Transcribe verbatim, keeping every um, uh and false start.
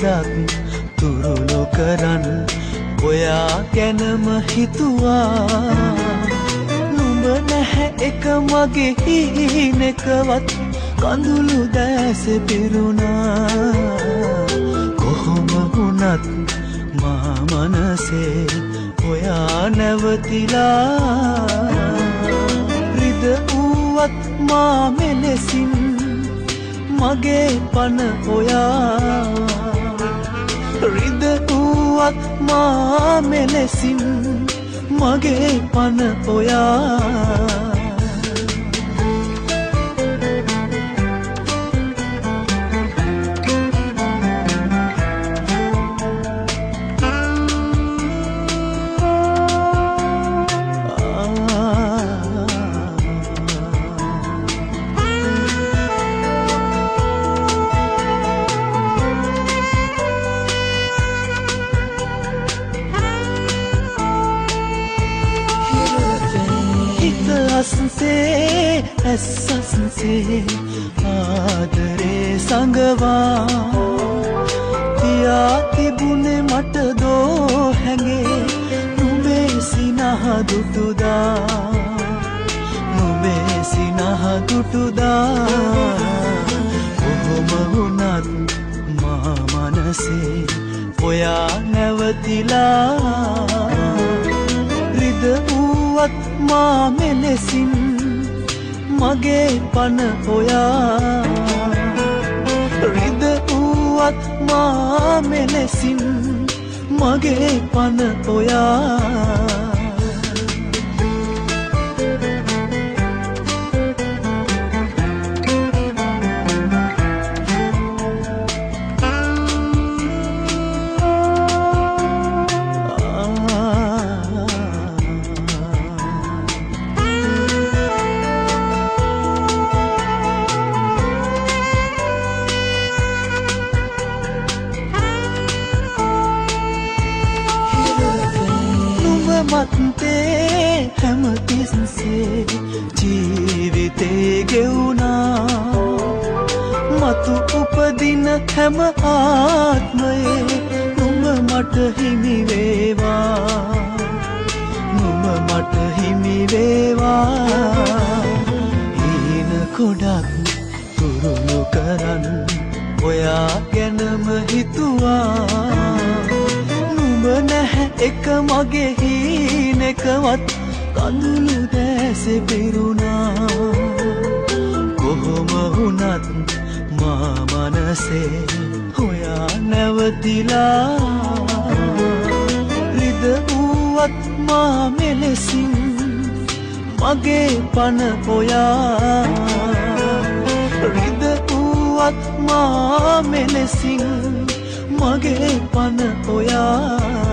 දවසක් තුරුළු කරන් ඔයා ගැනම හිතුවා. නුඹ නැහැ එක මගේ හීනෙකවත් කඳුළු දැස පිරුණා. කොහොම වුණත් මා මනසේ ඔයා නැවතිලා. රිද වුවත් මා මෙලෙසින් මගේ පන ඔයා. රිද වුවත් මා මෙලෙසින් මගේ පන ඔයා. අස්සේ ඇස්සස්සේ ආදරේ සංගවා තියා තිබුණේ මට දෝ හැඟේ. නුඹේ සිනහ දුටුදා නුඹේ සිනහ දුටුදා. කොහොම වුණත් මා මනසේ ඔයා නැවතිලා. රිද වුවත් මා මෙලෙසින් මගේ පන ඔයා. රිද වුවත් මා මෙලෙසින් මගේ පන ඔයා. මත්තේ හැමතිස්සේ ජීවිතේ ගෙවුණා. මතු උපදින හැම ආත්මයේ නුඹ මට හිමි වේවා. නුඹ මට හිමි වේවා. හීන ගොඩක් තුරුළු කරන් ඔයා ගැනම හිතුවා. නැහැ එක මගේ හීනෙකවත් කඳුළු දැස පිරුණා. කොහොම වුණත් මා මනසේ ඔයා නැවතිලා. රිද වුවත් මා මෙලෙසින් මගේ පන ඔයා. රිද වුවත් මා මෙලෙසින් මගේ පන ඔයා.